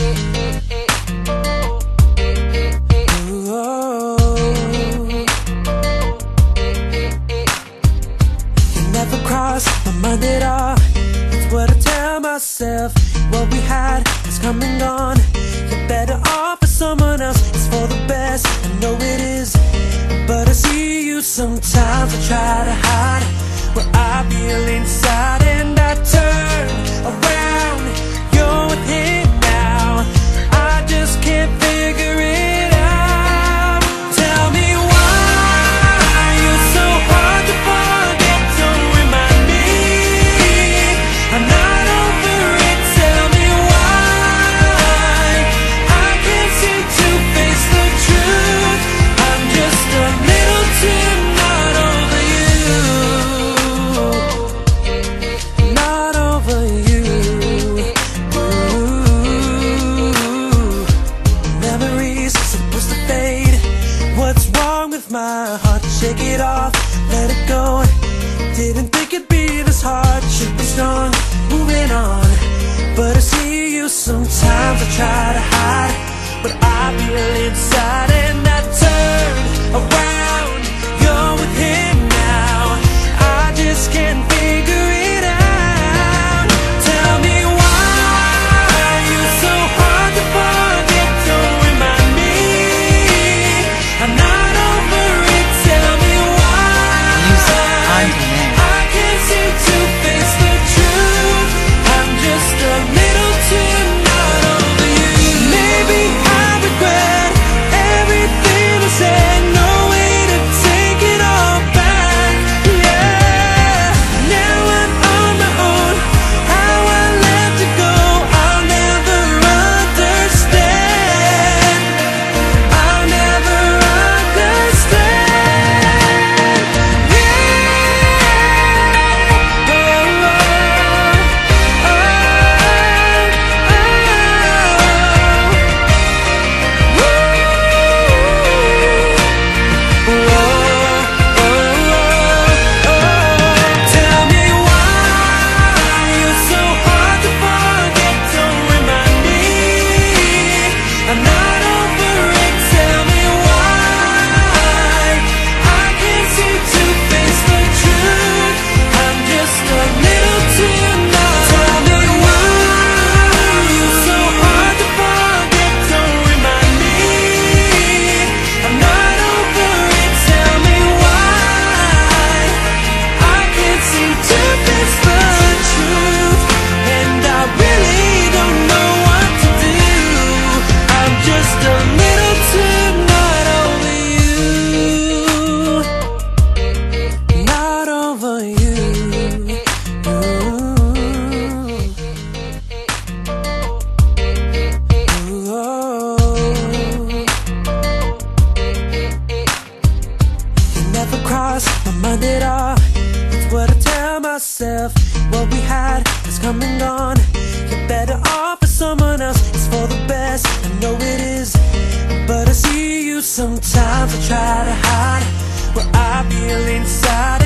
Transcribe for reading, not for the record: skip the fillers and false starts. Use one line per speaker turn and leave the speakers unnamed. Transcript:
Never crossed my mind at all. That's what I tell myself. What we had has come and gone. You're better off with someone else. It's for the best, I know it is. But I see you sometimes. I try to hide what I feel inside, and I turn around. You're with him now. I just can't figure it out. Tell me why you're so hard to forget. Don't remind me I'm not over it. Tell me why I can't seem to face the truth. I'm just a little too not over you. Not over you. Memories supposed to fade. What's wrong with my heart? Shake it off, let it go. Didn't think it'd be this hard. Should be strong, moving on. But I see you sometimes. I try to hide what I feel inside, and I turn around. You're with him now. I just can't figure it out. Tell me why you're so hard to forget. Don't remind me I'm not over it. Tell me why I can't seem to face the truth. I'm just a little too not over you. Maybe I regret everything I said. No way to take it all back. Yeah, now I'm on my own. How I let you go, I'll never understand. I'll never understand. Tell me why you're so hard to forget. Don't remind me I'm not over it. Tell me why I can't seem to face the truth. I'm just a little too not. Tell me why you're so hard to forget. Don't remind me I'm not over it. Tell me why I can't seem to face the truth, and I really don't know what to do. I'm just a little too not over you. Not over you. You never crossed my mind at all. That's what I tell myself. What we had has come and gone. You're better off with someone else. It's for the best, I know it is. But I see you sometimes. I try to hide what I feel inside,